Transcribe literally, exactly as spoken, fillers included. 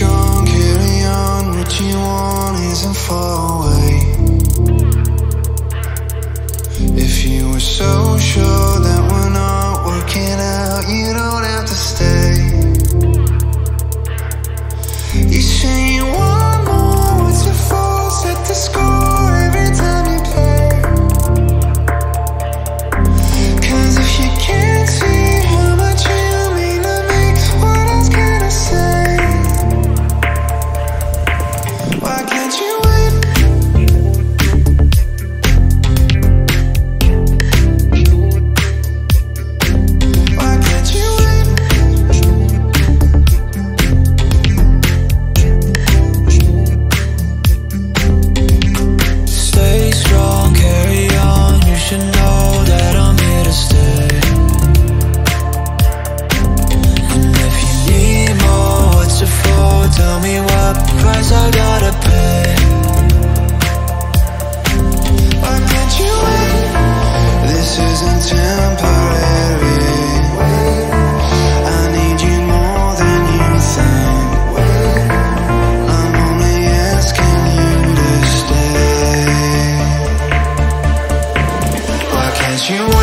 strong, carry on. What you want isn't far away. If you were so sure that we're not working out, you don't have to stay. You say you want more, what's it for? Set the score every time you play. Cause if you can't see how much you mean to me, what else can I say? Why can't you wait? Why can't you wait? Stay strong, carry on. You should know that I'm here to stay. And if you need more, what's it for? Tell me what price I gotta pay. Why can't you wait? This isn't temporary. I need you more than you think. I'm only asking you to stay. Why can't you wait?